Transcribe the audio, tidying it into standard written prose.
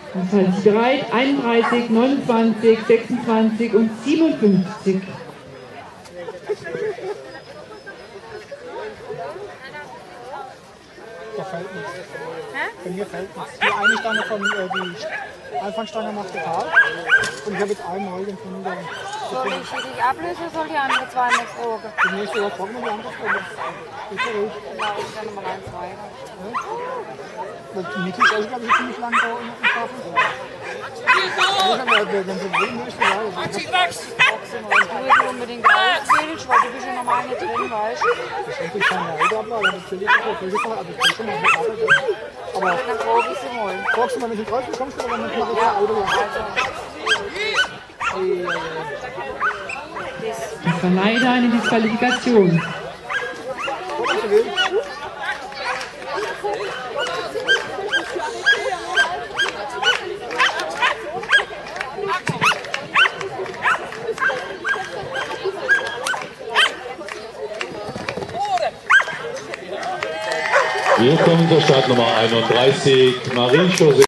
Das halten Sie bereit. 31, 29, 26 und 57. Da fällt nichts. Bei mir fällt nichts. Die eine Stange von die Anfangsstange macht total. Und ich habe jetzt einen neu gefunden. Soll ich dich ablösen oder soll die andere zwei noch fragen? Die nächste Woche fragen wir die andere Stelle. Ist ja ruhig. Dann mache ich dann nochmal eins weiter. Die Niki ist also, glaube ich, ziemlich lang da unten im Kaffee. Wenn sie will, müsste ja. Wenn du jetzt unbedingt raus willst, weil du bist ja normal nicht drin, weißt du? Das ist natürlich keine Eingabe, aber natürlich auch okay. Also ich kann schon mal mit Arbeit. Aber Dann frage ich sie mal. fragst du mal, wenn du drauf kommst, oder wenn du noch ein Auto hast? Das war leider eine Disqualifikation. Wir kommen zur Startnummer 31, Marie-José.